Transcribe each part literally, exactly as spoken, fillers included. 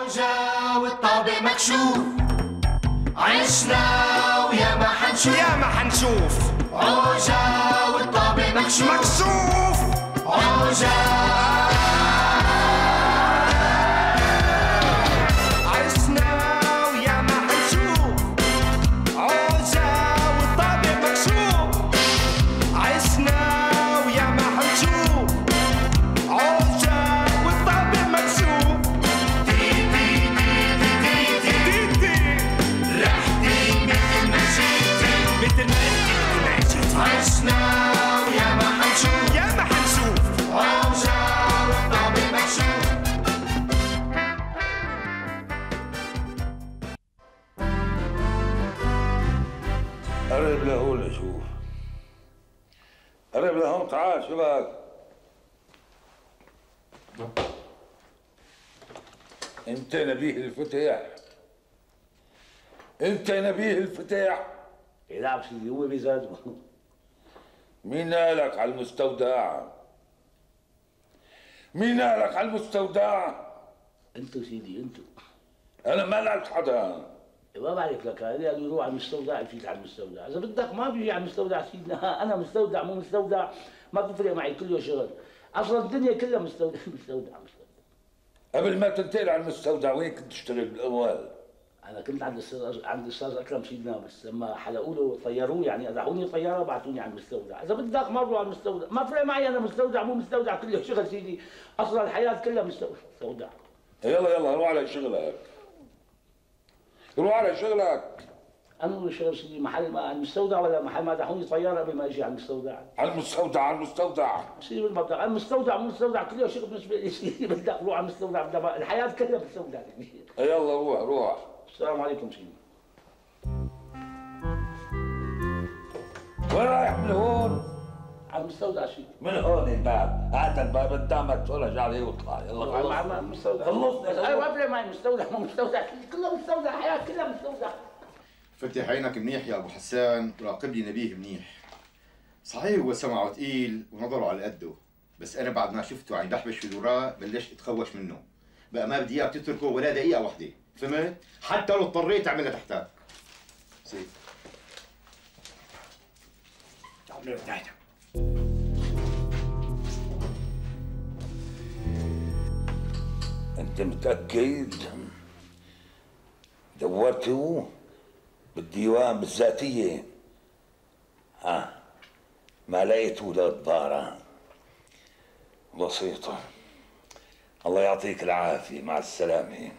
عوجة والطابق مكشوف، عشنا ويا ما حنشوف يا ما حنشوف. عوجة والطابق مكشوف مكشوف. عوجة قرب لهون اشوف. قرب لهون تعال شو بك؟ انت نبيه الفتح. انت نبيه الفتح. يلعب سيدي هو بذاته. مين قالك على المستودع؟ مين قالك على المستودع؟ انتو سيدي انتو. انا ما قلت حدا. ما بعرف لك هذا قالوا يروح على المستودع يفيت على المستودع، اذا بدك ما بيجي على المستودع سيدنا، انا مستودع مو مستودع ما بتفرق معي، كله شغل، اصلا الدنيا كلها مستودع مستودع مستودع. قبل ما تنتقل على المستودع وين كنت تشتغل بالاول؟ انا كنت عند الاستاذ عند الاستاذ اكرم سيدنا، بس لما حلقوا له طيروه يعني اذعوني طياره بعثوني على المستودع، اذا بدك ما بروح على المستودع، ما فرق معي انا مستودع مو مستودع كله شغل سيدي، اصلا الحياه كلها مستودع. يلا يلا روح على شغلك. روح على شغلك. أنا شغل سيدي محل ما على المستودع ولا محل ما دحوني طيارة قبل ما أجي على المستودع؟ على المستودع على المستودع. سيدي مثل ما بدك، على المستودع مو المستودع كله شغل بالنسبة لي سيدي، بدك روح على المستودع بدك الحياة كلها بالمستودع سيدي. يلا روح روح. السلام عليكم سيدي. وين رايح من هون؟ على المستودع سيدي. من هون الباب، هات الباب قدامك تفرج عليه واطلع، يلا خلص. على المستودع. خلصنا. أيوة ما فرق معي مستودع مو مستودع، كله مستودع، الحياة كلها مستودع. فتح عينك منيح يا ابو حسان وراقب لي نبيه منيح. صحيح هو سمعه تقيل ونظره على قده، بس انا بعد ما شفته عم يدحبش في الوراق بلشت اتخوش منه. بقى ما بدي اياك تتركه ولا دقيقه واحده، فهمت؟ حتى لو اضطريت اعملها تحتك. سيب. تعال تعال. انت متأكد؟ دورتوا بالديوان بالذاتية؟ ها ما لقيتوا للضارة؟ بسيطة. الله يعطيك العافية، مع السلامة.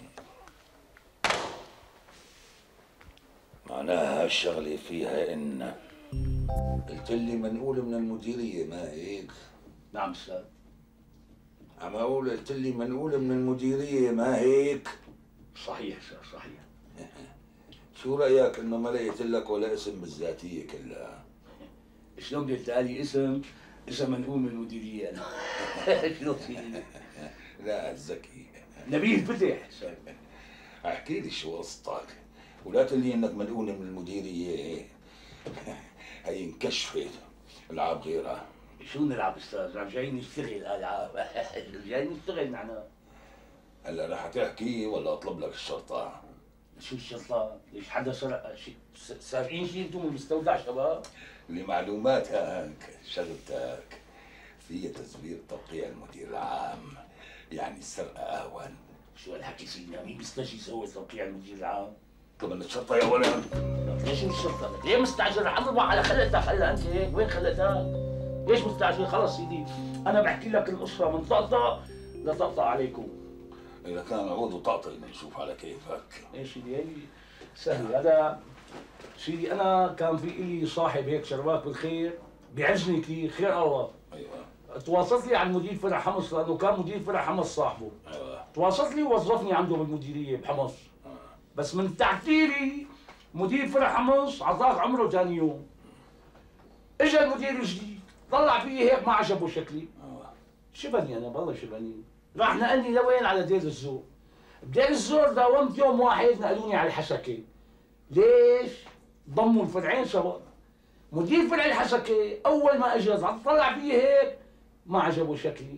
معناها الشغلة فيها إن قلت لي منقول من المديرية، ما هيك؟ نعم أستاذ. عم أقول قلت لي منقول من المديرية، ما هيك؟ صحيح أستاذ صحيح. شو رأيك إنه ما لقيت لك ولا اسم بالذاتية كلها؟ شلون بدك تقالي اسم اسم منقول من المديرية أنا؟ شلون سيدي؟ لا الذكي نبيه الفتح. احكي لي شو قصتك، ولا تقول لي انك منقول من المديرية. هي انكشفت، العاب غيرها. شو نلعب استاذ؟ عم جايين نشتغل العاب. جايين نشتغل نحن. هلا رح تحكي ولا اطلب لك الشرطة؟ شو الشرطة؟ ليش حدا سرق شيء؟ سارقين شيء انتم بالمستودع شباب؟ لمعلوماتك شغلتك فيها تزوير توقيع المدير العام، يعني السرقة اهون. شو هالحكي سيدنا؟ مين بيستجي يسوي توقيع المدير العام؟ كمان الشرطة يا ولد. ليش الشرطة؟ ليه مستعجل؟ رح اضربك على خلقتك هلا انت هيك، وين خلقتك؟ ليش مستعجل؟ خلص سيدي، انا بحكي لك القصة من طقطق لطقطق عليكم. إذا كان عود وطقطق نشوف على كيفك. ايش سيدي هي سهل. هذا سيدي انا كان في لي صاحب هيك شرباك بالخير بيعزني كثير، خير الله. ايوه. تواصلت لي عن مدير فرع حمص لانه كان مدير فرع حمص صاحبه. ايوه. تواصلت لي ووظفني عنده بالمديريه بحمص. آه. بس من تعتيري مدير فرع حمص عطاك عمره ثاني يوم. اجى المدير الجديد طلع فيي هيك ما عجبه شكلي. اه شبني انا والله شبني. راح نقلني لوين؟ على دير الزور. بدير الزور داومت يوم واحد نقلوني على الحسكه. ليش؟ ضموا الفرعين سوا. مدير فرع الحسكه اول ما اجى طلع فيي هيك ما عجبه شكلي.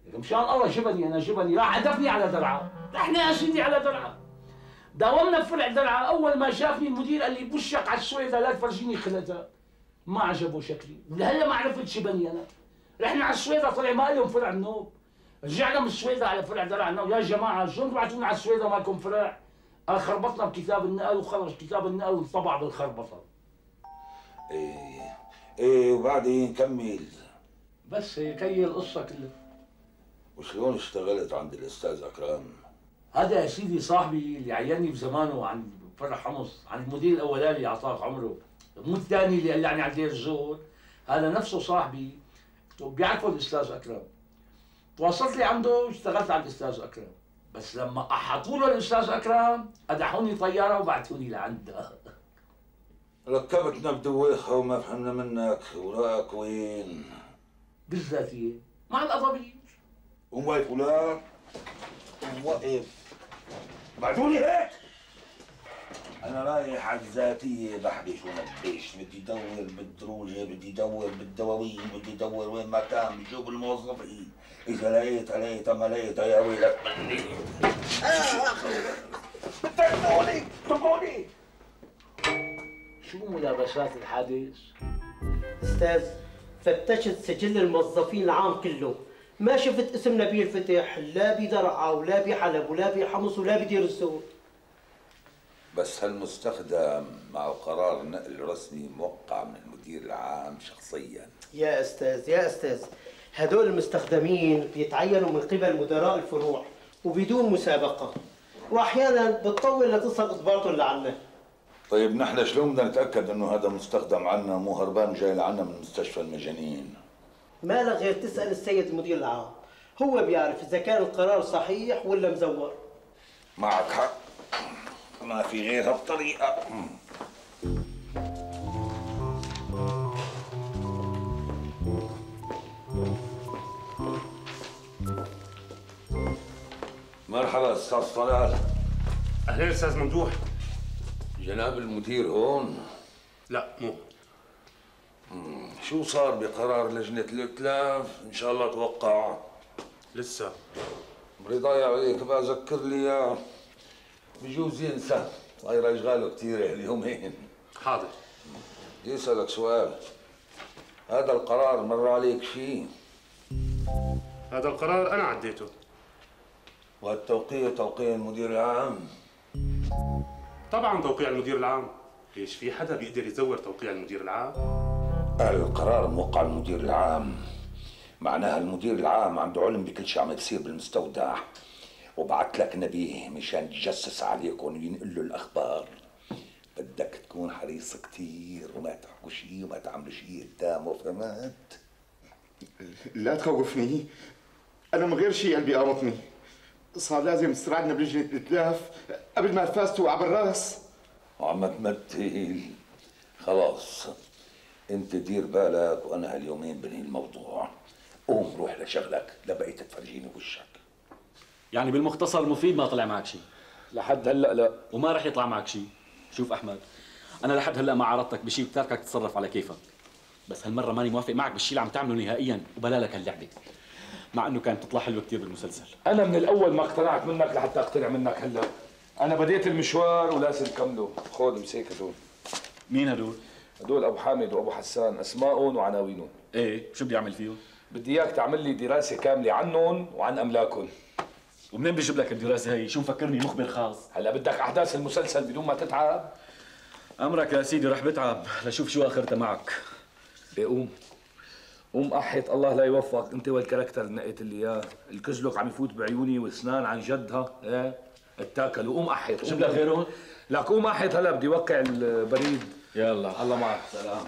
مشان الله جبني انا جبني راح هدفني على درعا، رحنا يا سيدي على درعا. داومنا بفرع درعا، اول ما شافني المدير قال لي بوشك على السويدة لا تفرجيني خلتها. ما عجبه شكلي، ولهلا ما عرفت شبني انا. رحنا على السويدة طلع ما لهم فرع النوب. رجعنا من السويدة على فرع درعا، يا جماعة شلون تبعتونا على السويدة ما لكم فرع؟ قال خربطنا بكتاب النقل وخلص كتاب النقل وانطبع بالخربطة. ايه ايه وبعدين كمل. بس هيك هي القصة كلها. وشلون اشتغلت عند الاستاذ اكرم؟ هذا يا سيدي صاحبي اللي عيني بزمانه عن فرع حمص، عن المدير الاولاني اعطاك عمره، مو الثاني اللي قلعني على دير الزور، هذا نفسه صاحبي بيعرفه الاستاذ اكرم. تواصلت لي عنده واشتغلت على الاستاذ اكرم، بس لما احطوا له الاستاذ اكرم قدحوني طياره وبعثوني لعنده. ركبتنا بدويخه وما فهمنا منك، وراك وين؟ بالذاتيه مع القضابيج. قوم واقف ولا قوم واقف. بعتوني هيك؟ أنا رايح على الذاتية بحبش ونبش، بدي دور بالدروجة، بدي دور بالدواوين، بدي دور وين ما كان، بشوف الموظفين، إذا لقيتها لقيتها ما لقيتها يا ويلك مني. بتركوني اتركوني. شو ملابسات الحادث؟ استاذ فتشت سجل الموظفين العام كله، ما شفت اسم نبيل فتح لا بدرعا ولا بحلب ولا بحمص ولا بدير الزور. بس هالمستخدم معه قرار نقل رسمي موقع من المدير العام شخصيا. يا استاذ يا استاذ هدول المستخدمين بيتعينوا من قبل مدراء الفروع وبدون مسابقة، واحيانا بتطول لتصل اضباطهم لعنا. طيب نحن شلون بدنا نتاكد انه هذا مستخدم عنا مو هربان جاي لعنا من مستشفى المجانين؟ ما لك غير تسال السيد المدير العام، هو بيعرف اذا كان القرار صحيح ولا مزور. معك حق، ما في غير هالطريقه. مرحبا استاذ طلال. اهلين استاذ ممدوح. جناب المدير هون؟ لا مو. مم. شو صار بقرار لجنة الائتلاف؟ إن شاء الله توقع. لسه. رضاي عليك بقى ذكر لي إياه، بجوز ينسى، صاير أشغاله كثيرة اليومين. حاضر. بدي أسألك سؤال، هذا القرار مر عليك شيء؟ هذا القرار أنا عديته. والتوقيع توقيع المدير العام؟ طبعا توقيع المدير العام، ليش في حدا بيقدر يزور توقيع المدير العام؟ القرار موقع المدير العام، معناها المدير العام عنده علم بكل شيء عم يصير بالمستودع، وبعت لك نبيه مشان يتجسس عليكم وينقل له الاخبار. بدك تكون حريص كثير وما تحكوا شيء وما تعملوا شيء قدامه، فهمت؟ لا تخوفني، انا من غير شيء قلبي قامطني، صار لازم استرعدنا بلجنة الائتلاف قبل ما الفاس توقع بالراس. وعم تمثل. خلاص انت دير بالك وانا هاليومين بنهي الموضوع. قوم روح لشغلك لبقيت تفرجيني وشك. يعني بالمختصر مفيد ما طلع معك شيء؟ لحد هلا لا، وما رح يطلع معك شيء. شوف احمد، انا لحد هلا ما عرضتك بشيء بتركك تتصرف على كيفك، بس هالمره ماني موافق معك بالشيء اللي عم تعمله نهائيا، وبلا لك هاللعبه، مع انه كانت تطلع حلوه كثير بالمسلسل. انا من الاول ما اقتنعت منك لحتى اقتنع منك هلا. انا بديت المشوار ولازم كمله. خذ مسيك هدول. مين هدول؟ هدول ابو حامد وابو حسان، اسمائهم وعناوينهم. ايه، شو بدي اعمل فيهم؟ بدي اياك تعمل لي دراسه كامله عنهم وعن املاكهم. ومنين بجيب لك الدراسه هي؟ شو مفكرني مخبر خاص؟ هلا بدك احداث المسلسل بدون ما تتعب؟ امرك يا سيدي، رح بتعب لشوف شو اخرتها معك. بقوم قوم احيط الله لا يوفقك انت والكاركتر اللي نقيت لي اياه، الكزلك عم يفوت بعيوني واسنان عن جدها، ايه اتاكل. وقوم احيط. جيب لك غيرهم؟ لك قوم احيط هلا بدي وقع البريد. يلا الله معك. سلام.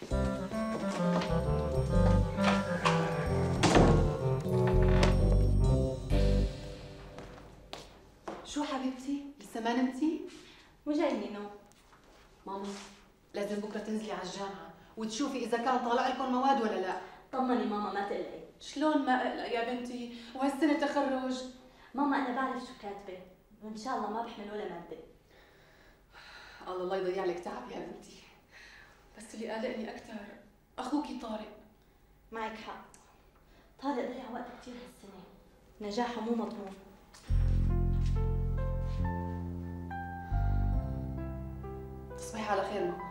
شو حبيبتي؟ لسه ما نمتي؟ وجايني نوم. ماما لازم بكره تنزلي على الجامعة وتشوفي إذا كان طالع لكم مواد ولا لا. طمني ماما ما تقلقي. شلون ما أقلق يا بنتي؟ وهالسنة تخرج. ماما أنا بعرف شو كاتبة، وإن شاء الله ما بحمل ولا مادة. الله الله يضيع لك تعب يا بنتي. بس اللي قلقني أكثر أخوكي طارق. معك حق، طارق ضيع وقت كثير هالسنة. نجاحها مو مضمون. تصبحي على خير ماما.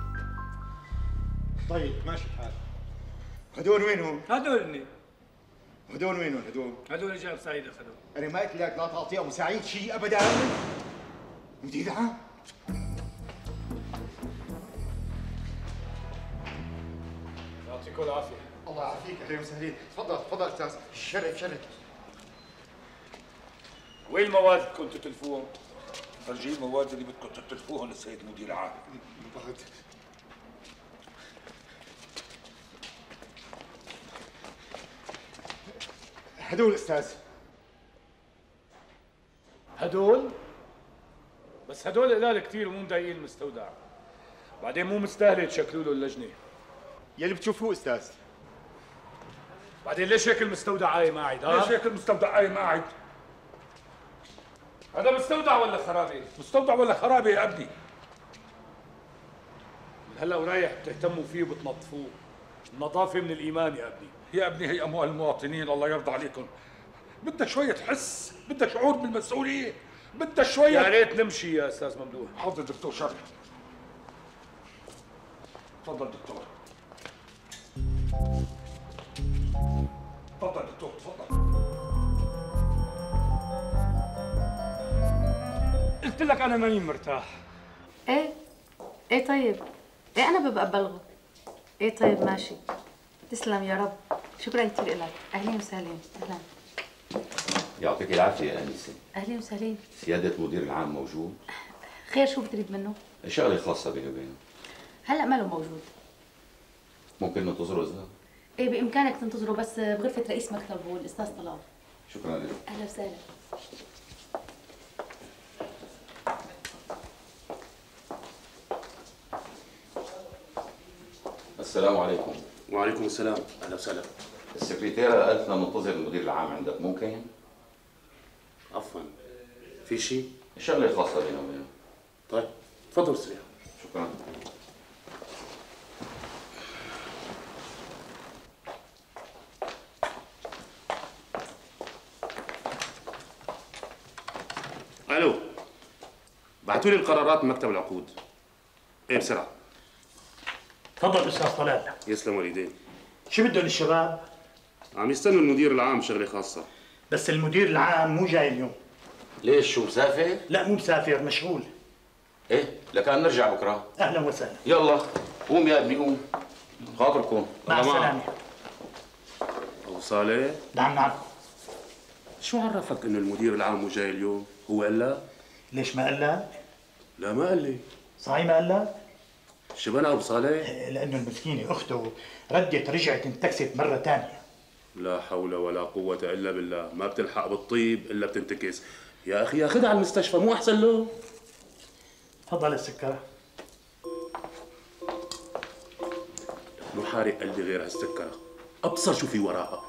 طيب ماشي الحال. هدول وينهم؟ هدولني. هدول وينهم هدول؟ هدول جاب سعيد اخذهم. انا ما قلت لك لا تعطي ابو سعيد شيء ابدا. مدير عام. يعطيكم العافيه. الله يعافيك، اهلا وسهلا. تفضل تفضل استاذ. شرف شرف. وين المواد اللي كنتوا تلفوهم؟ فرجي المواد اللي بدكم تتلفوهم للسيد مدير العام. بعد هدول استاذ. هدول؟ بس هدول قلال كثير ومو مضايقين المستودع. بعدين مو مستاهله تشكلوا له اللجنه. يلي بتشوفوه استاذ. بعدين ليش هيك المستودع قايم قاعد؟ ها؟ ليش هيك المستودع قايم قاعد؟ هذا مستودع ولا خرابه؟ مستودع ولا خرابه يا ابني؟ هلا ورايح بتهتموا فيه وبتنظفوه. النظافه من الايمان يا ابني. يا ابني هي اموال المواطنين، الله يرضى عليكم. بدها شويه حس، بدها شعور بالمسؤوليه، بدها شويه. يا ريت نمشي يا استاذ ممدوح. حاضر دكتور شرف. تفضل دكتور. تفضل دكتور تفضل. قلت لك انا ماني مرتاح. ايه ايه طيب، ايه انا ببقى ببلغه. ايه طيب ماشي. تسلم يا رب، شكرا كثير لك. اهلين وسهلين. اهلا. يعطيك العافية يا أنسة. اهلين وسهلين. سيادة المدير العام موجود؟ خير، شو بتريد منه؟ شغلة خاصة بيني وبينه. هلا ماله موجود. ممكن ننتظره إذا؟ ايه بامكانك تنتظره، بس بغرفه رئيس مكتبه الاستاذ طلال. شكرا لك. اهلا وسهلا. السلام عليكم. وعليكم السلام، اهلا وسهلا. السكرتيرة قالت لنا ننتظر المدير العام عندك، ممكن؟ عفوا، في شيء؟ شغلة خاصة بيني وبينه. طيب، تفضل استريح. شكرا. الو، بعثوا لي القرارات من مكتب العقود. ايه بسرعه. تفضل استاذ طلال. يسلم والدين. شو بدهم الشباب؟ عم يستنوا المدير العام شغله خاصه. بس المدير العام مو جاي اليوم. ليش شو مسافر؟ لا مو مسافر، مشغول. ايه لكان نرجع بكره. اهلا وسهلا. يلا قوم يا ابني قوم. خاطركم. مع السلامه. ابو صالح؟ نعم نعم. شو عرفك انه المدير العام مو جاي اليوم؟ هو قال لك؟ ليش ما قال لك؟ لا ما قال لي. صحيح ما قال لك؟ شبنا ابو صالح؟ لانه المسكينه اخته ردت رجعت انتكست مره ثانيه. لا حول ولا قوة الا بالله، ما بتلحق بالطيب الا بتنتكس. يا اخي ياخذها على المستشفى مو احسن له؟ تفضل السكر. مو حارق قلبي غير هالسكرة، ابصر شو في وراها.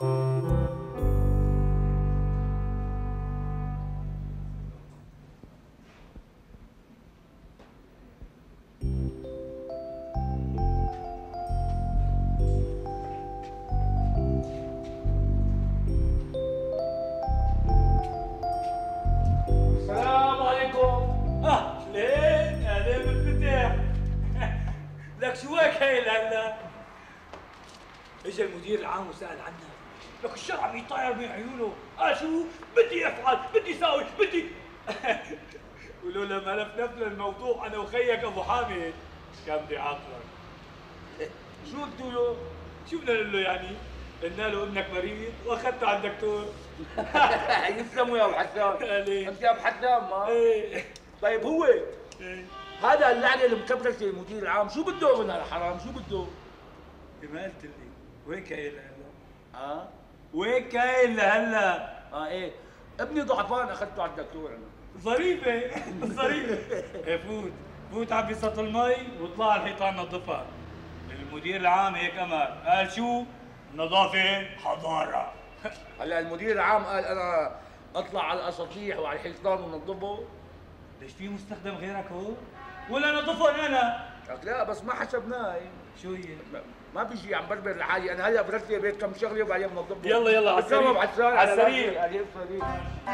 السلام عليكم. اهلين اهلين بالفتح. لك شو هيك هيل هلا؟ اجى المدير العام وسال عنا. لك الشرع عم يطير من عيونه. قال شو؟ بدي افعل، بدي ساوي، بدي ولولا ما لفلفنا الموضوع انا وخيك ابو حامد كان بدي عاقلك. شو قلتوا له؟ شو بدنا نقول له يعني؟ قلنا له ابنك مريض واخذته على الدكتور. يسلموا يا ابو حسان. انت يا ابو حسان ما؟ ايه. طيب هو ايه. هذا اللعنه المكبرسه المدير العام شو بده من هالحرام؟ شو بده؟ ما قلت لي وين كاين لهلا؟ اه؟ وين كاين لهلا؟ اه ايه ابني ضعفان اخذته على الدكتور انا. ظريفه ظريفه. ايه فوت فوت عبي سطل المي واطلع على الحيطان نظفها. المدير العام هيك امر، قال شو؟ نظافه حضاره. هلا المدير العام قال انا اطلع على الاساطيح وعلى الحيطان ونظفه. ليش في مستخدم غيرك هون؟ ولا نظفهم انا؟ لك لا بس ما حسبناه. شو هي؟ ما في شيء عم بربر لحالي، انا هلا برتب بيت كم شغله وبعدين بنظم. يلا يلا على السريع على السريع. على السريع.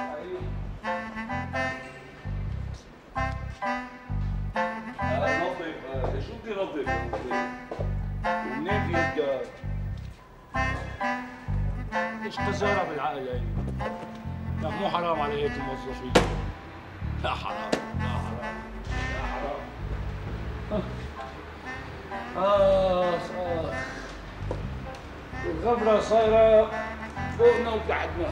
نظف شو بدي نظف؟ ومنين في الدار؟ ايش قذاره بالعقل هي؟ لا مو حرام على هيك الموظفين. لا حرام لا حرام لا حرام. اخ اخ الغبرة صايرة فوقنا وتحتنا.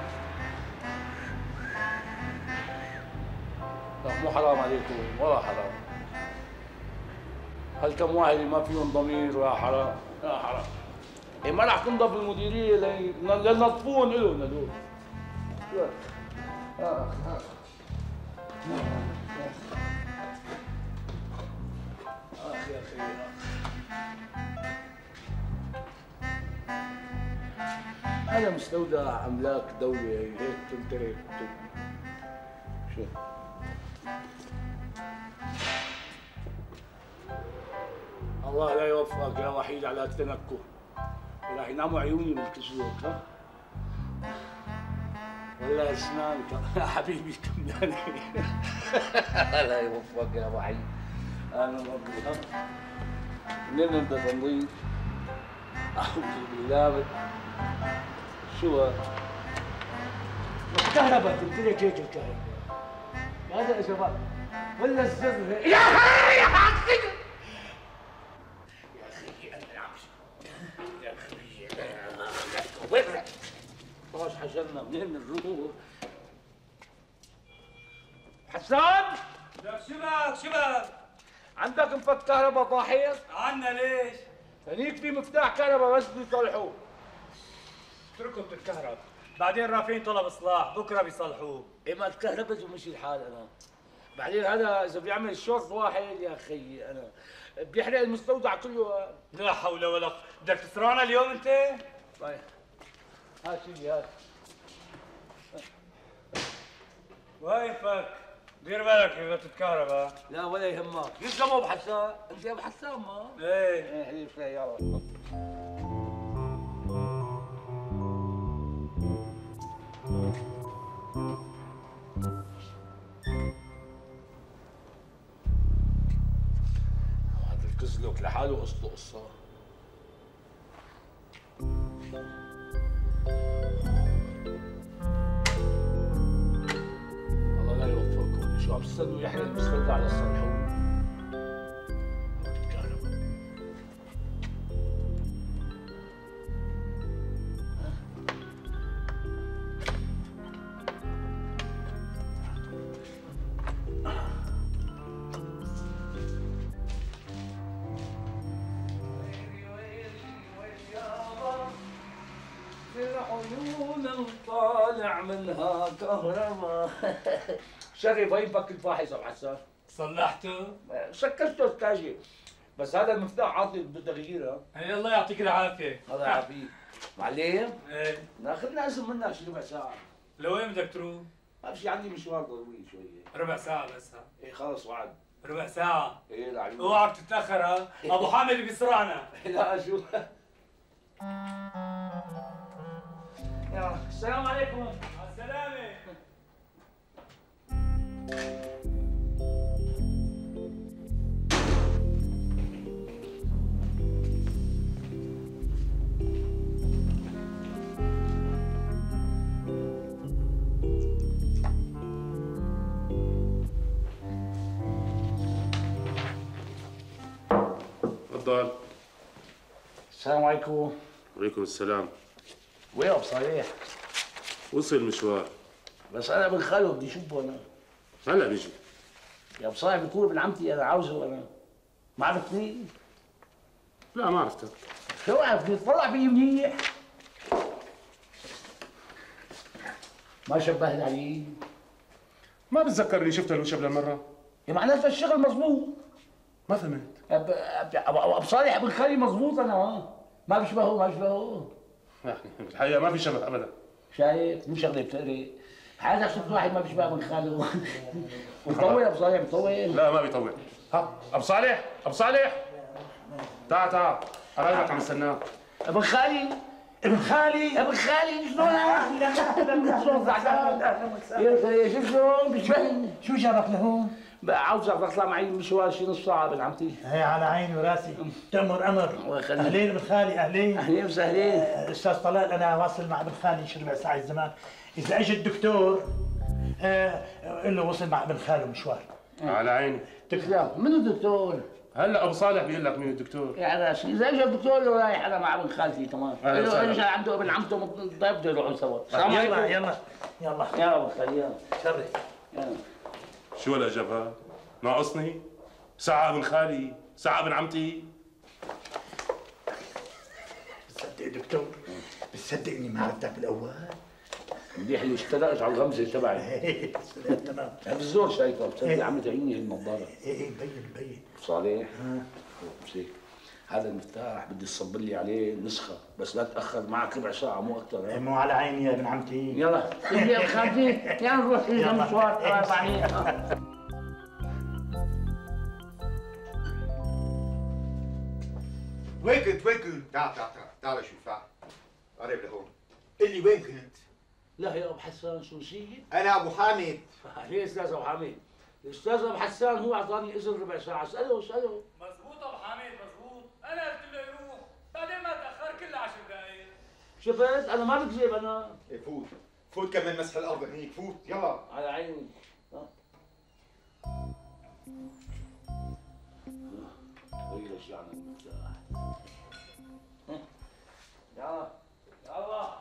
لا مو حرام عليكم ولا حرام. هل كم واحد ما فيهم ضمير ولا حرام؟ لا حرام. إيه ما رح تنضف المديرية لنظفوهم إلهم هدول. شو آخ آخ آخ يا أخي آخ. هذا مستودع أملاك دولة هيك تمتلك. شو؟ الله لا يوفقك يا وحيد على التنكه. راح يناموا عيوني بالكسوت ها؟ ولا اسنانك يا حبيبي كملاني. لا يوفقك يا وحيد. انا مبروك ها؟ منين بدنا نضيف؟ اعوذ بالله. شو هذا؟ الكهرباء تمتلك هيك الكهرباء. هذا يا شباب ولا الزر يا اخي يا اخي يا اخي انا يا اخي وين خلاص حشرنا منين نروح؟ حسان لك شبك شبك عندك مفك كهرباء فاحص؟ عنا ليش؟ هنيك في مفتاح كهرباء بس بيصلحوه. اتركوا بالكهرباء بعدين رافعين طلب اصلاح بكره بيصلحوه. ايه ما الكهرباء ومشي الحال انا. بعدين هذا اذا بيعمل شورت واحد يا اخي انا بيحرق المستودع كله. لا حول ولا قوه. بدك تسرقنا اليوم انت؟ طيب هات سيدي هات. وين فك؟ دير بالك اذا تتكهرباء. لا ولا يهمك. يسلموا ابو حسان. انت ابو حسان ما؟ ايه ايه حبيبي يلا. هذا الكزلوك لحاله قصته قصه. الله لا يوفقكم. شو عم تستنوا يحرق المستودع لتصلحوه؟ عيون طالع منها كهرباء. شري ضيفك الفاحص ابو حسان. صلحته؟ شكلته التاجر بس هذا المفتاح عاطل بده تغييره. هي الله يعطيك العافيه. الله يعافيك. معلم؟ ايه ناخذ لازم منك شي ربع ساعة. لوين بدك تروح؟ ما في عندي مشوار ضروري شوية. ربع ساعة بس ها. ايه خلص وعد. ربع ساعة؟ ايه لعيون. اوعك تتأخر ها، أبو حامد بيسرقنا. لا شو يلا السلام عليكم. مع السلامة. تفضل. السلام عليكم. وعليكم السلام. وين ابو صالح؟ وصل المشوار. بس انا ابن خاله بدي اشوفه انا. هلا بيجي. يا ابو صالح بيكون ابن عمتي انا عاوزه انا. ما عرفتني؟ لا ما عرفتك. شو عرفتني؟ طلع بي منيح. ما شبهت علي. ما بتذكر اني شفته لو قبل مرة. يا معناته الشغل مضبوط. ما فهمت. أب... أب... ابو صالح ابن خالي مضبوط انا ها. ما بيشبهه ما بيشبهه. يعني بالحقيقة ما في شبه ابدا. شايف مو شغله بتقري. هذا شفت واحد ما بيشبه ابن خاله. مطول ابو صالح مطول. لا ما بيطول. ها ابو صالح ابو صالح تعال تعال قرايبك عم استناك. ابن خالي ابن خالي ابن خالي شلونك؟ شلون زعلان؟ يا شو شلون بتشبهني؟ شو جابك لهون؟ بقى عاوزك تطلع معي مشوار شي نص ساعة بن عمتي. هي على عيني وراسي، تأمر أمر. الله يخليك. أهلين ابن خالي أهلين. أهلين وسهلين. أستاذ طلال أنا واصل مع ابن خالي شي ربع ساعة زمان، إذا أجى الدكتور آه قل له وصل مع ابن خاله مشوار. على عيني. تسلم. من الدكتور؟ هلا ابو صالح بيقول لك مين الدكتور. يا راسي اذا اجى الدكتور لو رايح انا مع ابن خالتي تمام. أهلا وسهلا. اجى عنده ابن عمته ضيف بده يروحوا سوا. يلا يلا يلا يا ابو خالي يلا شرف. يلا. شو هالأجب هاد؟ ناقصني؟ ساعة ابن خالي، ساعة ابن عمتي. بتصدق دكتور؟ بتصدق اني ما عرفتك بالاول؟ منيح اللي اشترقت على الغمزه تبعي. تمام. بالزور شايفه بتصدق عم تعيني النظاره. ايه ايه مبين مبين. صالح بس هيك هذا المفتاح بدي تصب لي عليه نسخه بس لا تاخر معك ربع ساعه مو اكثر. إيه مو على عيني يا ابن عمتي. يلا يا خالتي يلا نروح اذا مشوار طيب عليك. وين كنت وين كنت؟ تعال تعال تعال تعال شوف تعال قريب لهون. قل لي وين كنت؟ لا يا ابو حسان شو نسيت؟ انا ابو حامد. ليه استاذ ابو حامد؟ الاستاذ ابو حسان هو اعطاني اذن ربع ساعه، اساله اساله. مزبوط ابو حامد مزبوط، انا قلت له يروح، بعدين ما تاخر كل عشر دقائق. شفت؟ انا ما بكذب انا. إيه فوت فوت كمان مسح الارض هنيك فوت يلا. على عيني. غير شيء عن المفتاح. يلا يلا.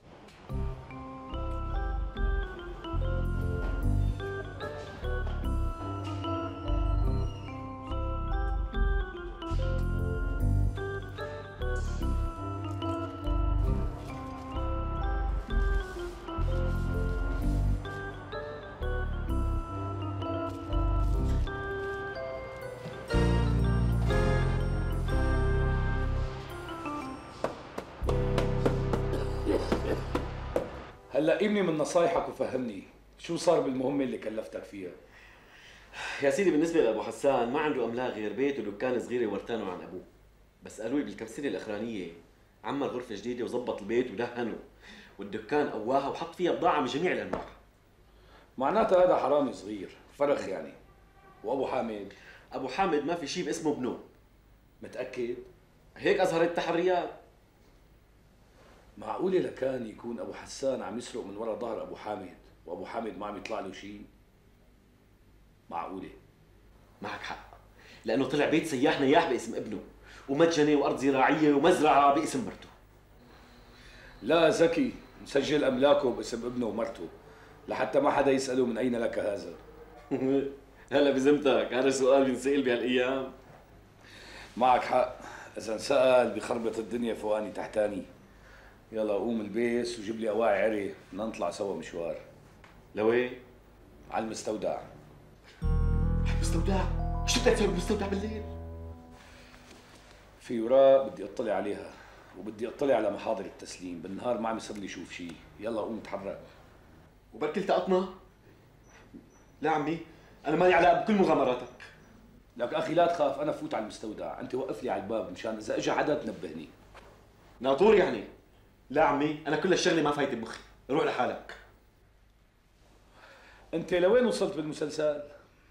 هلا قيمني من نصايحك وفهمني شو صار بالمهمة اللي كلفتك فيها؟ يا سيدي بالنسبة لأبو حسان ما عنده أملاك غير بيت ودكان صغيرة ورثانه عن أبوه، بس قالوا لي بالكم سنة الأخرانية عمل غرفة جديدة وظبط البيت ودهنه، والدكان قواها وحط فيها بضاعة من جميع الأنواع. معناتها هذا حرامي صغير، فرخ يعني. وأبو حامد؟ أبو حامد ما في شيء باسمه ابنه. متأكد؟ هيك أظهرت التحريات. معقولة لكان يكون أبو حسان عم يسرق من ورا ظهر أبو حامد وأبو حامد ما عم يطلع له شيء؟ معقولة؟ معك حق، لأنه طلع بيت سياح نياح باسم ابنه، ومتجنة وأرض زراعية ومزرعة باسم مرته. لا ذكي، مسجل أملاكه باسم ابنه ومرته لحتى ما حدا يسأله من أين لك هذا. هلا بذمتك هذا سؤال بينسأل بهالأيام؟ معك حق، إذا انسأل بخربط الدنيا فوقاني تحتاني. يلا قوم البس وجيب لي أواعي عري بدنا نطلع سوا مشوار. لوين؟ على المستودع. على المستودع؟ شو بدك تسوي بالمستودع بالليل؟ في اوراق بدي اطلع عليها وبدي اطلع على محاضر التسليم، بالنهار ما عم يصير لي شوف شيء. يلا قوم تحرك. وبركي التقطنا؟ لا عمي انا مالي علاقه بكل مغامراتك. لك اخي لا تخاف، انا فوت على المستودع، انت وقف لي على الباب مشان اذا اجى حدا تنبهني. ناطور يعني؟ لا عمي انا كل الشغله ما فايته بمخي، روح لحالك. انت لوين وصلت بالمسلسل؟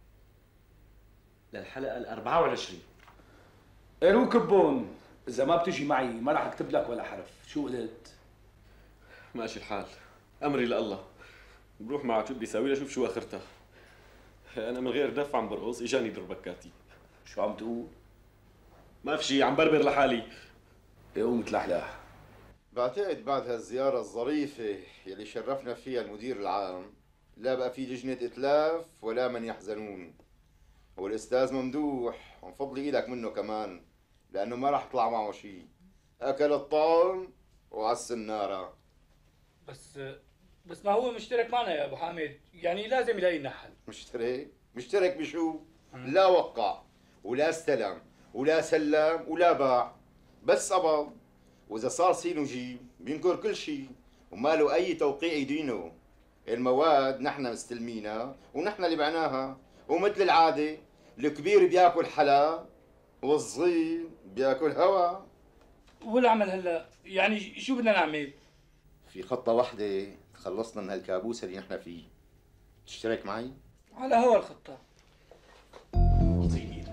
للحلقه الأربعة والعشرين. قيرو كبون، اذا ما بتجي معي ما راح اكتب لك ولا حرف. شو قلت؟ ماشي الحال، امري لله. بروح معك شو بدي اسوي لها، شوف شو اخرتها. انا من غير دفع عم برقص، اجاني دربكاتي. شو عم تقول؟ ما في شيء، عم بربر لحالي. قوم تلحلح. بعتقد بعد هالزيارة الظريفة يلي شرفنا فيها المدير العام لا بقى في لجنة إتلاف ولا من يحزنون. والأستاذ ممدوح من فضل إيدك منه كمان، لأنه ما راح يطلع معه شيء. أكل الطعم وعلى السنارة. بس بس ما هو مشترك معنا يا أبو حامد، يعني لازم يلاقي لنا حل. مشترك؟ مشترك بشو؟ لا وقع ولا استلم ولا سلم ولا باع، بس قبض. وإذا صار سين وجيم بينكر كل شيء وما له أي توقيع يدينه. المواد نحن مستلمينها ونحن اللي بعناها، ومثل العادة الكبير بياكل حلا والصغير بياكل هوا. والعمل هلا يعني شو بدنا نعمل؟ في خطة واحدة تخلصنا من هالكابوس اللي نحن فيه. تشترك معي؟ على هوا الخطة. اعطيني ايدك.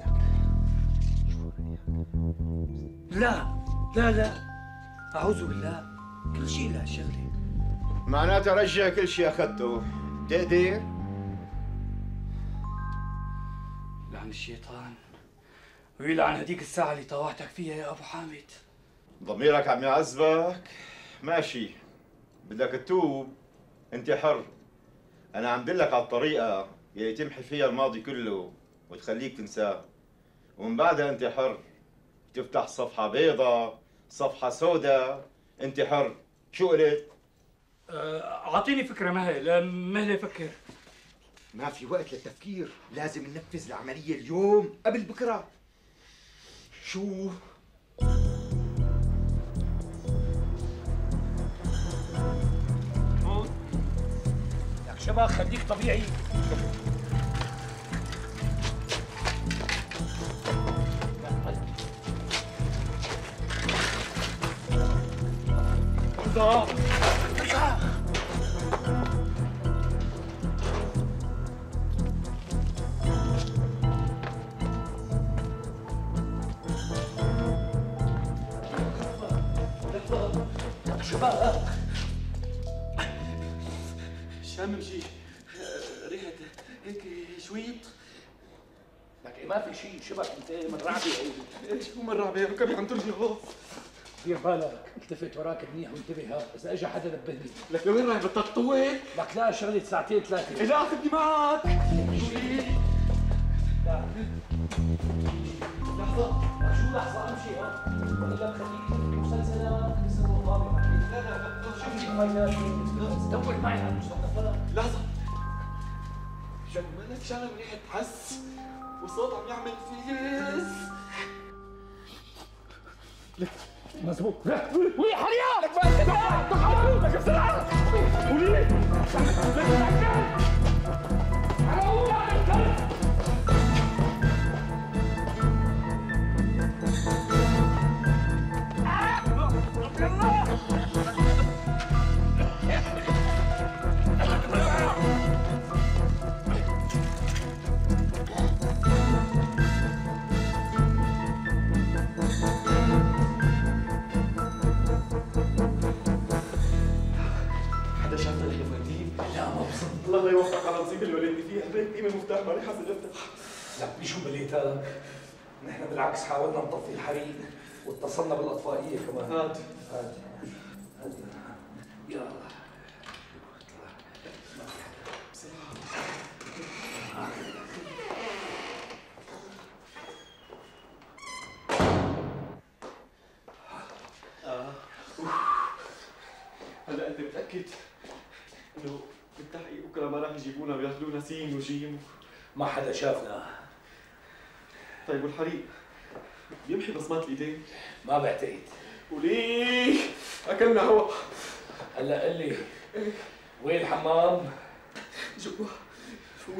لا لا لا أعوذ بالله، كل شيء له شغلة. معناتها رجع كل شيء أخذته. تقدر؟ لعن الشيطان ويلعن هديك الساعة اللي طوعتك فيها يا أبو حامد. ضميرك عم يعذبك؟ ماشي، بدك تتوب انت حر. انا عم دلك على الطريقة اللي تمحي فيها الماضي كله وتخليك تنساه، ومن بعدها انت حر. تفتح صفحة بيضة، صفحة سوداء، انت حر. شو قلت؟ أعطيني فكرة مهل، مهل أفكر. ما في وقت للتفكير، لازم ننفذ العملية اليوم قبل بكرة. شو؟ لك شباب خليك طبيعي. الله شباب شامم شيء ريحة هيك شويط. لك ما في شيء شبك انت من رعبه. شو من رعبه؟ ركبي عم ترجع. دير بالك، التفت وراك منيح وانتبه ها، اذا اجى حدا نبهني. لك لوين رايح؟ بدك تطول؟ لك لا شغله ساعتين ثلاثه. لا خذني معك. لحظه، شو لحظه امشي ها؟ ولا بخليك مسلسلات بسوي طابع. لا لا شوفني دور معي على المستقبل. لحظه، جمالك شغل ريحه حس وصوت عم يعمل فيس. مزبوط. وي حريان لك ما انت تعال لك بسرعه. ولي انا هو الكلب. حدا شافنا نحن فايتين؟ لا ما وصلت. الله لا يوفق على نصيب الولد اللي فيها. بيت قيمة المفتاح ماني حاسس افتح. لك بشو بليتك؟ نحن بالعكس حاولنا نطفي الحريق واتصلنا بالاطفائيه كمان. هات هات هات يلا. آه. هلا انت متأكد انه بالتحقيق بكره ما راح يجيبونا وياخذونا سين وجيم؟ ما حدا شافنا. طيب والحريق بيمحي بصمات الايدين؟ ما بعتقد. وليه؟ اكلنا هوا. هلا قل لي وين الحمام؟ جوا فوت.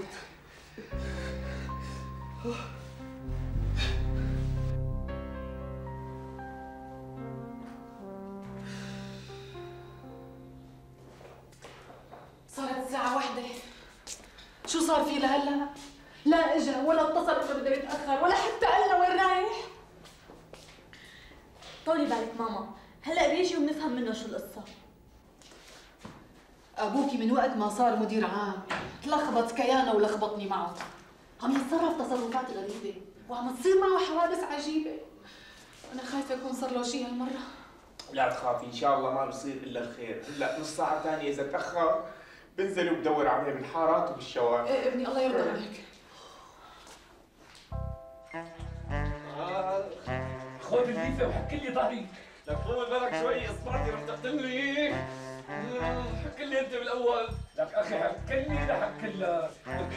صارت الساعة واحدة. شو صار فيه لهلا؟ لا اجا ولا اتصل انه بده يتأخر ولا حتى قال لنا وين رايح. طولي بالك ماما، هلا بيجي وبنفهم منه شو القصة. ابوكي من وقت ما صار مدير عام تلخبط كيانه ولخبطني معه. عم يتصرف تصرفات غريبة وعم تصير معه حوادث عجيبة. انا خايفة يكون صار له شيء هالمرة. لا تخافي ان شاء الله ما بصير الا الخير. هلا نص ساعة ثانية اذا تأخر بنزل وبدور عليه بالحارات وبالشوارع. ايه ابني الله يرضى عليك. خذ الليفه وحك لي ظهري. لك طول بالك شوي، اصبعتي رح تقتلني. حك لي انت بالاول. لك اخي حكلني لحك لك.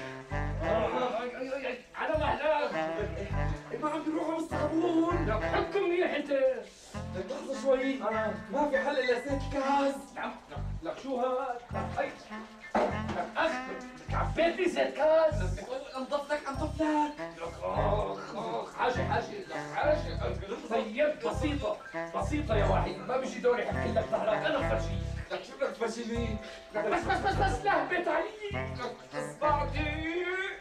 على مهلك. ما عم بيروحوا بالصابون. لك حك منيح انت. لك لحظة شوي، ما في حل الا زيت الكاس. نعم لك شو هاد؟ هي لك اخ عبيت لي زيت كاس. انضف لك انضف لك اخ اخ حاجه حاجه حاجه طيب بسيطه بسيطه يا وحيد، ما بيجي دوري احكي لك ظهرك انا بفرجيك. لك شو بدك تفرجيني؟ بس بس بس بس لهبت علي اصبعتي.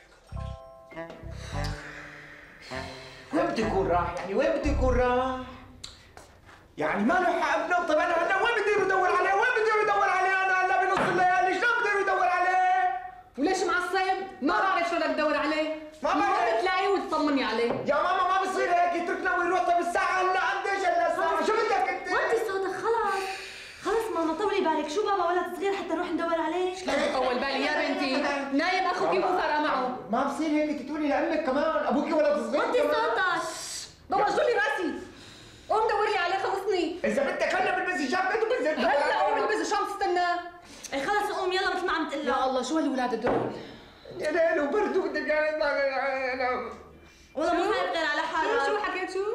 وين بده يكون راح؟ يعني وين بده يكون راح؟ يعني ما له حق بنوم. طيب انا هلا وين بدي ادور عليه؟ وين بدي ادور عليه انا هلا بنص الليالي؟ شلون بدي ادور عليه؟ وليش معصب؟ ما بعرف شو بدك تدور عليه. ما بعرف تلاقيه وتطمني عليه. يا ماما ما بصير هيك، اتركنا ويروح. طيب الساعة هلا قديش هلا الساعة؟ شو بدك انت؟ وطي صوتك خلص. خلص ماما طولي بالك، شو بابا ولد صغير حتى نروح ندور عليه؟ شلون بطول بالي يا بنتي؟ نايم اخوك مو فارقة معه. ما بصير هيك انت تقولي لامك كمان ابوكي ولد صغير. وطي صوتك. بوجوا لي راسي. قوم دور لي عليه خلصني. اذا بدك هلا بالبسي جاكيت وبنزل. هلا قوم البسي، شو عم تستنى؟ اي خلص قوم يلا مثل ما عم تقول. يا الله شو هالولاد دول؟ يا ليل وبرد وبدك يعني انا والله مو خايف غير على حالك. شو حكيت شو؟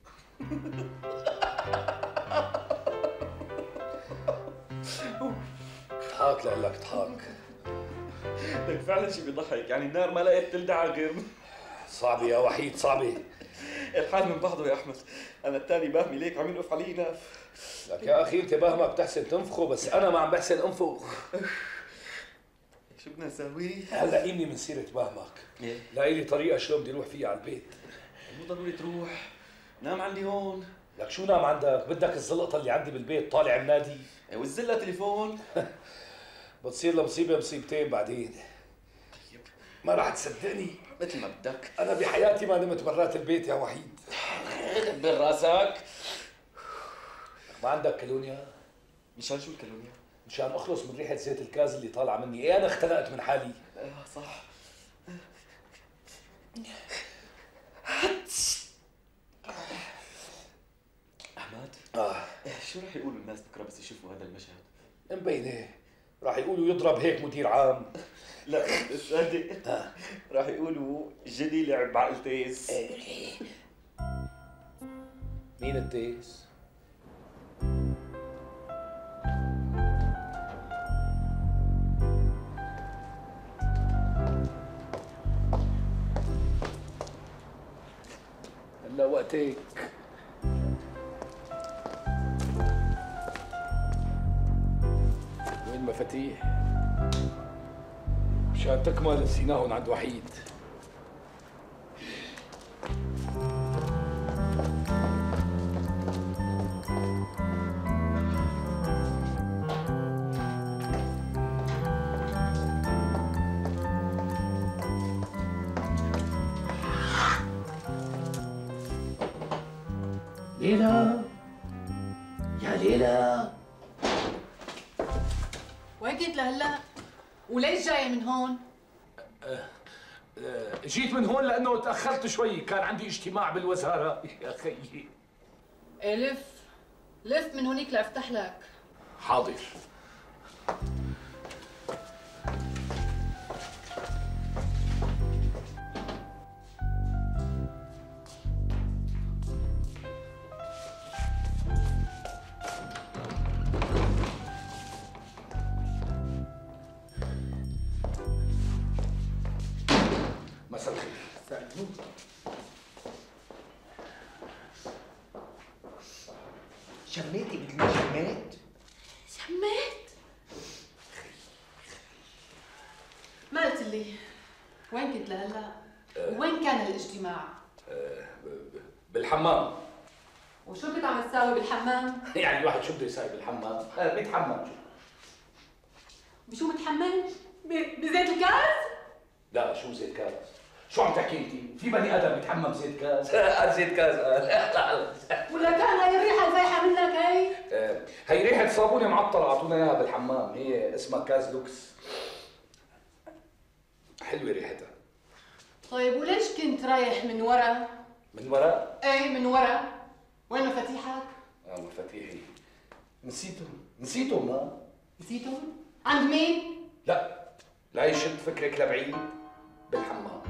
اضحك لك اضحك. لك فعلا شيء بيضحك، يعني النار ما لقيت تلدع غير صعبة يا وحيد صعبة. الحال من بعضه يا احمد، انا الثاني باهمي ليك عم ينقف علي ناف. لك يا اخي انت باهمك بتحسن تنفخه، بس انا ما عم بحسن انفخ. شو بدنا نسوي؟ هلا قيمني من سيرة باهمك. لاقي لي طريقة شلون بدي اروح فيها على البيت. مو ضروري تروح، نام عندي هون. لك شو نام عندك؟ بدك الزلقطة اللي عندي بالبيت طالع النادي؟ والزلة تليفون. بتصير لمصيبة مصيبتين بعدين. طيب ما راح تصدقني مثل ما بدك. أنا بحياتي ما نمت برات البيت يا وحيد. دبر راسك. ما عندك كالونيا؟ مشان شو الكالونيا؟ مشان اخلص من ريحة زيت الكاز اللي طالعة مني، ايه أنا اختنقت من حالي. اه صح. أحمد آه شو راح يقولوا الناس بكره بس يشوفوا هذا المشهد؟ مبينة راح يقولوا يضرب هيك مدير عام. لا صدق آه. راح يقولوا جدي لعب مع التيس. مين التيس؟ هلا وقتك. وين المفاتيح؟ مشان تكمل نسيناهم عند وحيد. ليلى يا ليلى، وين كنت لهلا؟ وليش جاي من هون؟ أه أه جيت من هون لأنه تأخرت شوي، كان عندي اجتماع بالوزارة يا خيي. إيه لف لف من هونيك لأفتح لك. حاضر. مساء الخير. مساء النور. شميتي مثل ما شميت؟ شميت؟ ما قلت لي وين كنت لهلا؟ وين كان الاجتماع؟ أه بالحمام. وشو كنت عم تساوي بالحمام؟ يعني الواحد شو بده يساوي بالحمام؟ أه بيتحمم. بشو متحمل؟ بزيت الكاز؟ لا شو زيت كاز؟ شو عم تحكي انت؟ في بني ادم بيتحمم زيت كاز؟ قال زيت كاز قال. ولا كان هاي الريحه الفايحه منك هي؟ أه هي ريحه صابونه معطره اعطونا اياها بالحمام، هي اسمها كاز لوكس. حلوه ريحتها. طيب وليش كنت رايح من ورا؟ من ورا؟ ايه من ورا. وين مفاتيحك؟ اه مفاتيحي نسيتهم نسيتهم ما نسيتهم؟ عند مين؟ لا لا يشد فكرك لبعيد، بالحمام.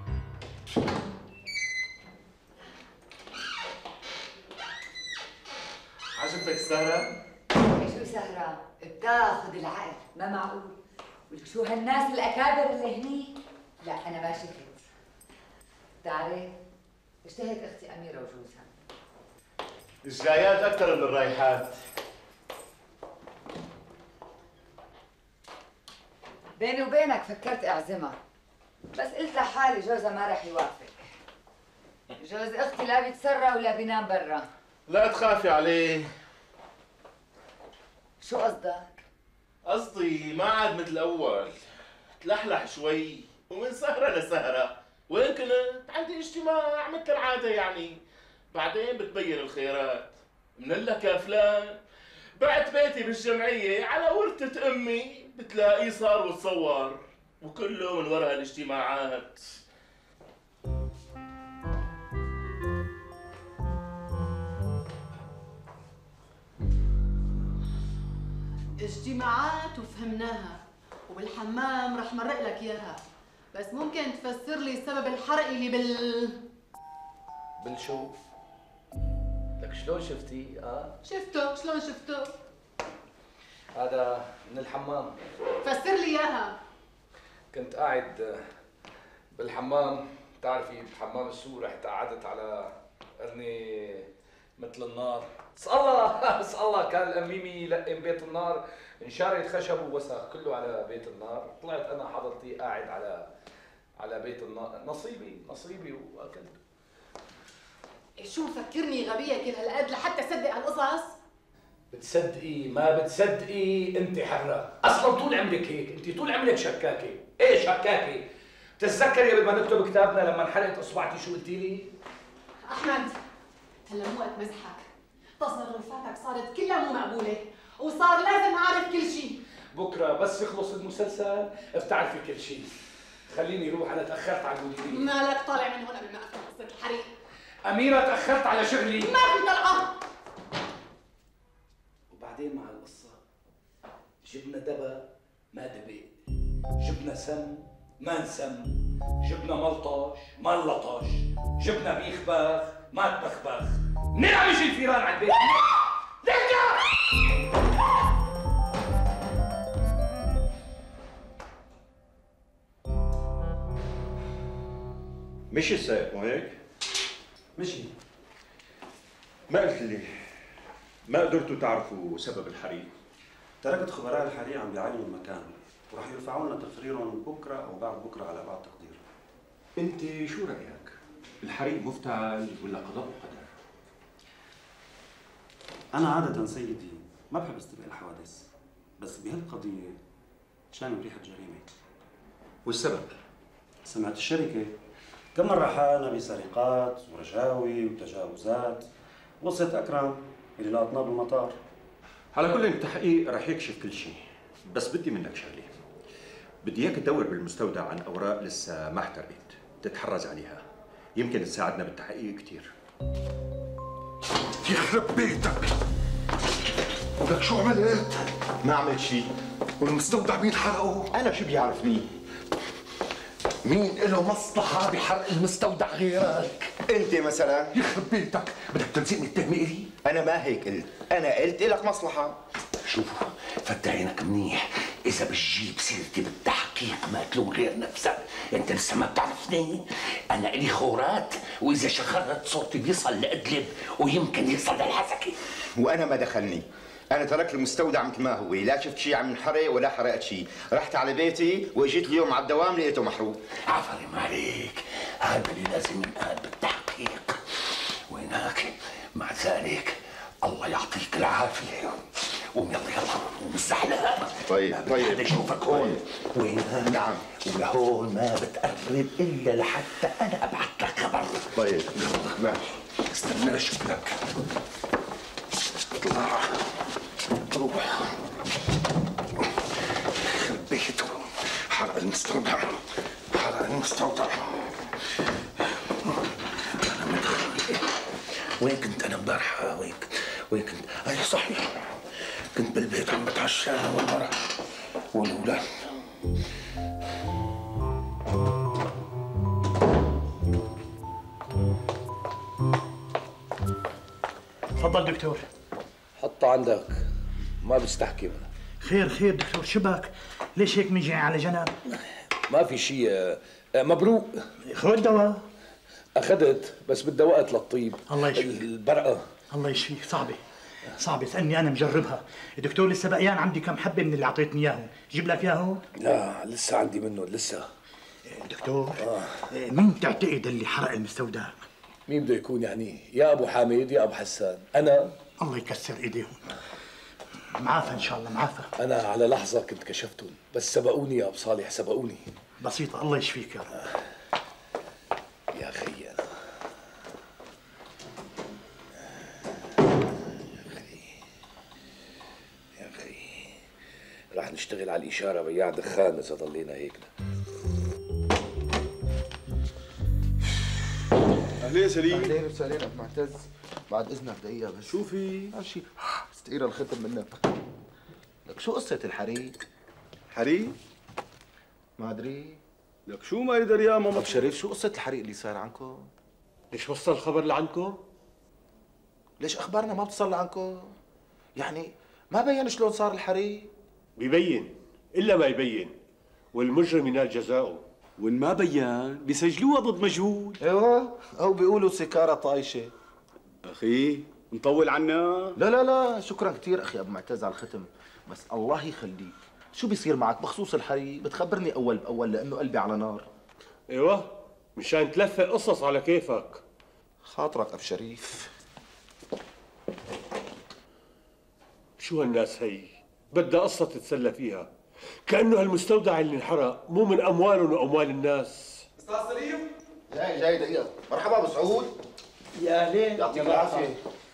عجبتك السهرة؟ شو سهرة؟ بتاخذ العقل، ما معقول. ولك شو هالناس الأكابر اللي هني؟ لا أنا ما شفت. بتعرف اشتهت اختي اميره وجوزها. الجايات اكثر من الرايحات. بيني وبينك فكرت اعزمها، بس قلت لحالي جوزها ما رح يوافق. جوز اختي لا بيتسرى ولا بينام برا. لا تخافي عليه. شو قصدك؟ قصدي ما عاد مثل اول، تلحلح شوي ومن سهره لسهره. وين كنت؟ عندي اجتماع مثل العاده يعني. بعدين بتبين الخيرات. منلك يا فلان بعت بيتي بالجمعيه على ورثه امي، بتلاقيه صار وتصور وكله من وراء الاجتماعات. اجتماعات وفهمناها، وبالحمام رح مرق لك اياها، بس ممكن تفسر لي سبب الحرق اللي بال بالشو؟ لك شلون شفتي؟ اه شفته. شلون شفته؟ هذا من الحمام. فسر لي اياها. كنت قاعد بالحمام، بتعرفي بحمام السوق، رحت قعدت على قرني مثل النار. اسال الله اسال الله كان الاميمي يلقم بيت النار، انشارت خشب ووسخ كله على بيت النار. طلعت انا حضرتي قاعد على على بيت النار، نصيبي نصيبي واكلت. شو مفكرني غبية كل هالقد لحتى صدق هالقصص؟ بتصدقي ما بتصدقي انت حرة، اصلا طول عمرك هيك، انت طول عمرك شكاكة. ايه شكاكة؟ بتتذكري قبل ما نكتب كتابنا لما انحرقت اصبعتي شو قلتي لي؟ احمد هلا مو وقت مزحك، تصرفاتك صارت كلها مو مقبولة، وصار لازم اعرف كل شيء. بكره بس يخلص المسلسل بتعرفي كل شيء. خليني روح، انا تاخرت على المديرية. مالك طالع من هون قبل ما افهم قصة الحريق؟ أميرة تأخرت على شغلي. ما في طلعة. وبعدين مع القصة جبنا دبا ما دبق، جبنا سم ما انسم، جبنا ملطش ما انلطش، جبنا بيخبخ ما تبخبخ. منين عم يجي الفيران على البيت؟ ليك مشي السائق مو هيك؟ مشي. ما قلت لي ما قدرتوا تعرفوا سبب الحريق؟ تركت خبراء الحريق عم بيعاينوا المكان، ورح يرفعوا لنا تقريرهم بكره او بعد بكره على بعض تقدير. انت شو رايك؟ الحريق مفتعل ولا قضاء وقدر؟ انا عاده سيدي ما بحب استبق الحوادث، بس بهالقضيه شامم ريحه جريمه. والسبب؟ سمعت الشركه كم مرة حققنا بسرقات ورشاوي وتجاوزات، وقصة أكرم اللي لقطناه بالمطار. على كل التحقيق رح يكشف كل شيء، بس بدي منك شغلة. بدي اياك تدور بالمستودع عن أوراق لسه ما احترقت، تتحرز عليها، يمكن تساعدنا بالتحقيق كثير. يخرب بيتك! ولك شو عملت؟ ما عملت شيء. والمستودع مين حرقه؟ أنا شو بيعرفني؟ مين له مصلحة بحرق المستودع غيرك؟ أنت مثلا. يخرب بيتك، بدك تلزمني التهمة إلي؟ أنا ما هيك قلت، أنا قلت لك مصلحة. شوفوا فتح عينك منيح، إذا بتجيب سيرتي بالتحقيق ما تلوم غير نفسك، أنت لسه ما بتعرفني، أنا إلي خورات، وإذا شخرت صوتي بيصل لأدلب ويمكن يصل للحسكة. وأنا ما دخلني، أنا تركت المستودع مثل ما هو، لا شفت شيء عم ينحرق ولا حرقت شيء، رحت على بيتي وإجيت اليوم على الدوام لقيته محروق. عفرم عليك، هذا اللي لازم ينقال بالتحقيق. وهناك مع ذلك الله يعطيك العافية. قوم يلا يلا قوم الزحلقة. طيب طيب هذا شوفك هون وين. نعم. ولهون ما بتقرب إلا لحتى أنا أبعث لك خبر. طيب ماشي. استنى أشوف لك. اطلع روح. يخرب بيته، حرق المستودع، حرق المستودع. أنا مدخل. وين كنت أنا امبارحة؟ وين كنت؟ وين كنت؟ أي صحيح، كنت بالبيت عم بتعشى أنا والمرأة والأولاد. تفضل دكتور. حطه عندك، ما بستحكي بقى. خير خير دكتور، شبك؟ ليش هيك مجي على جنب؟ ما في شيء. مبروك. خذ دواء. اخذت بس بدها وقت للطيب. الله يشفيك. البرقه الله يشفيك. صعبه صعبه، اسالني انا مجربها. الدكتور لسه بقيان عندي كم حبه من اللي اعطيتني اياهم، جيب لك اياهم؟ لا لسه عندي منه لسه. دكتور آه. مين تعتقد اللي حرق المستودع؟ مين بده يكون يعني؟ يا ابو حامد يا ابو حسان. انا الله يكسر ايديهم. معافى ان شاء الله معافى. انا على لحظه كنت كشفتهم بس سبقوني يا ابو صالح سبقوني. بسيطه الله يشفيك يا رب. يا خي انا يا خي رح نشتغل على الاشاره بياع دخان اذا ضلينا هيك. اهلين سليم. اهلين وسهلين ابو معتز. بعد اذنك دقيقة بس. شو في؟ ماشي استقير الختم منك. لك شو قصة الحريق؟ حريق؟ ما ادري. لك شو ما يقدر يا ماما؟ طب شريف شو قصة الحريق اللي صار عنكم؟ ليش وصل الخبر لعندكم؟ ليش اخبارنا ما بتصل لعنكم؟ يعني ما بين شلون صار الحريق؟ بيبين الا ما يبين، والمجرم ينال جزاؤه. وإن ما بيان بيسجلوها ضد مجهول. ايوه او بيقولوا سكارة طايشة. اخي نطول عنا؟ لا لا لا شكرا كثير اخي ابو معتز على الختم، بس الله يخليك شو بيصير معك بخصوص الحريق بتخبرني اول باول لانه قلبي على نار. ايوه مشان تلفق قصص على كيفك. خاطرك ابو شريف. شو هالناس هي؟ بدها قصة تتسلى فيها، كأنه هالمستودع اللي انحرق مو من أموالهم وأموال الناس. استاذ سليم جاي جاي دقيقة. مرحبا ابو سعود. يا اهلين. يعطيك العافية.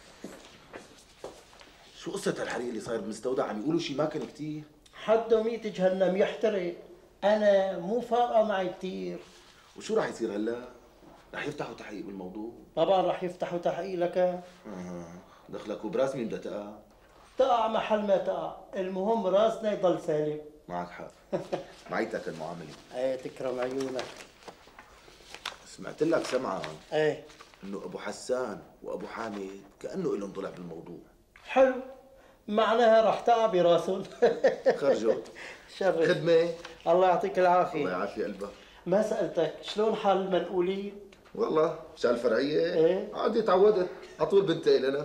شو قصة هالحريق اللي صاير بالمستودع؟ عم يقولوا شي ماكن كثير. حده ميت جهنم يحترق، انا مو فارقه معي كثير. وشو راح يصير هلا؟ رح يفتحوا تحقيق بالموضوع؟ طبعا رح يفتحوا تحقيق لك. اه دخلك وبراس مين بدها تقع؟ تقع محل ما تقع، المهم راسنا يضل سالم. معك حق. معيتك المعاملة. ايه تكرم عيونك. سمعت لك سمعة ايه انه ابو حسان وابو حامد كانه لهم طلع بالموضوع. حلو، معناها رح تقع براسهم. خرجوا. شرف. خدمة. الله يعطيك العافية. الله يعافي قلبك. ما سألتك شلون حال المنقولين؟ والله مشان الفرعية ايه عادي تعودت على طول بنتقل انا.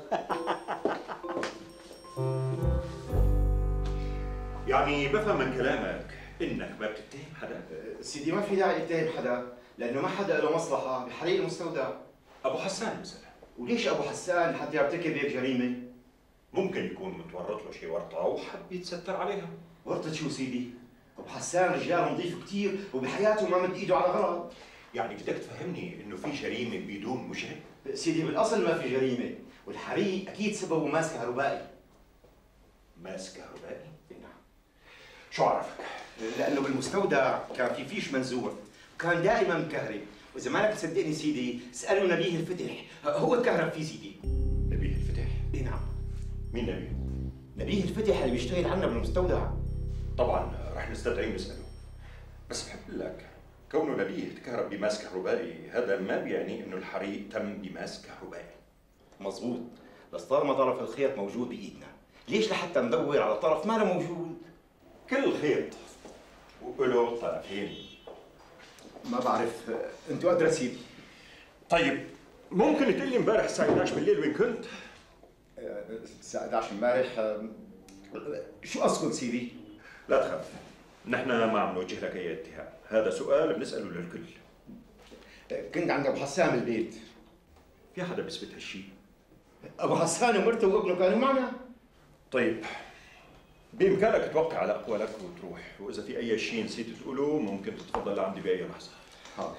يعني بفهم من كلامك انك ما بتتهم حدا. سيدي ما في داعي اتهم حدا لانه ما حدا له مصلحه بحريق المستودع. ابو حسان مثلا. وليش ابو حسان حتى يرتكب هيك جريمه؟ ممكن يكون متورط له شي ورطه وحب يتستر عليها. ورطه شو سيدي؟ ابو حسان رجال نظيف كثير وبحياته ما مد ايده على غلط. يعني بدك تفهمني انه في جريمه بدون مجرم؟ سيدي بالاصل ما في جريمه، والحريق اكيد سببه ماس كهربائي. ماس كهربائي؟ نعم. شو عرفك؟ لانه بالمستودع كان في فيش منزوع وكان دائما مكهرب، واذا مالك تصدقني سيدي اساله نبيه الفتح، هو تكهرب فيه سيدي. نبيه الفتح؟ اي نعم. مين نبيه؟ نبيه الفتح اللي بيشتغل عنا بالمستودع. طبعا رح نستدعيه ونساله، بس بحب لك كونه نبيه تكهرب بماس كهربائي هذا ما بيعني انه الحريق تم بماس كهربائي. مزبوط، بس طالما طرف الخيط موجود بايدنا، ليش لحتى ندور على طرف ما له موجود؟ كل خيط وله طرفين. ما بعرف، انتوا ادرى سيدي. طيب ممكن تقول لي امبارح الساعة اثنعش بالليل وين كنت؟ الساعة اثنعش امبارح. شو قصدكم سيدي؟ لا تخاف، نحن ما عم نوجه لك اي اتهام، هذا سؤال بنسأله للكل. كنت عند ابو حسان بالبيت. في حدا بيثبت هالشيء؟ ابو حسان ومرته وابنه كانوا معنا. طيب بامكانك توقع على اقوالك وتروح، واذا في اي شيء نسيت تقوله ممكن تتفضل لعندي باي لحظه. حاضر.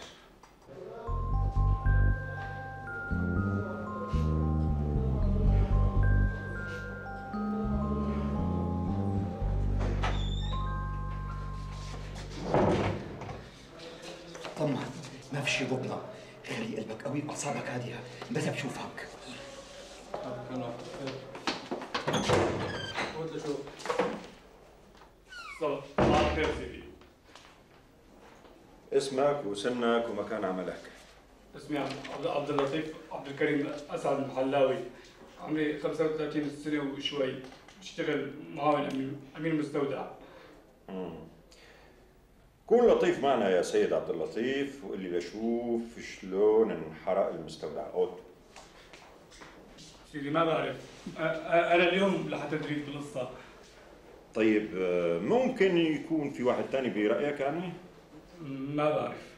طمع ما في شيء ضدنا، خلي قلبك قوي واعصابك هاديه، بس بشوفك. صباح الخير سيدي. اسمك وسنك ومكان عملك. اسمي عبد اللطيف عبد الكريم اسعد المحلاوي، عمري خمسة وثلاثين سنه وشوي، بشتغل معاون امين امين المستودع. امم كون لطيف معنا يا سيد عبد اللطيف وقل لي لشوف شلون انحرق المستودع. اوت سيدي ما بعرف، انا اليوم لحتى ادريك بالقصه. طيب ممكن يكون في واحد ثاني برايك يعني؟ ما بعرف.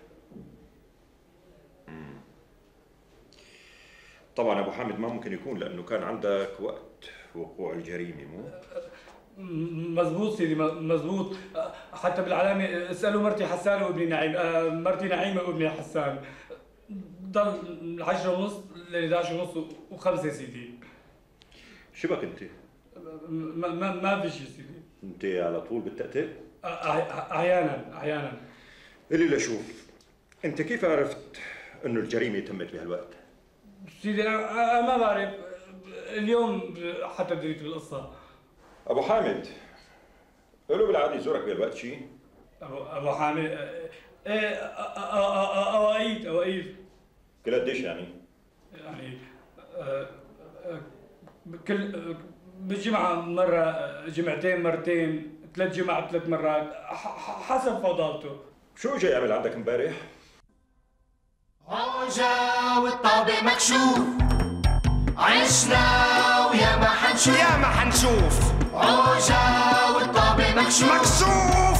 طبعا ابو حامد ما ممكن يكون لانه كان عندك وقت وقوع الجريمه، مو؟ مزبوط سيدي مزبوط، حتى بالعلامه اسالوا مرتي حسان وابني نعيم، مرتي نعيمه وابني حسان. ضل عشرة ونص ل احد عشر ونص وخمسة سيدي. شو بك انت؟ ما ما ما في شيء سيدي. انت على طول بالتأتئ؟ احيانا احيانا. قل لي لشوف، انت كيف عرفت انه الجريمه تمت بهالوقت؟ سيدي انا ما بعرف، اليوم حتى دريت بالقصه. ابو حامد له بالعاده يزورك بهالوقت شيء؟ ابو ابو حامد ايه اوقيت اوقيت. كل قديش يعني؟ يعني كل بالجمعه مره، جمعتين مرتين، ثلاث جمع ثلاث مرات، حسب فضلته. شو جاي يعمل عندك امبارح؟ عوجة والطابق مكشوف، عشنا ويا ما حنشوف، يا ما حنشوف. عوجة والطابق مكشوف مكشوف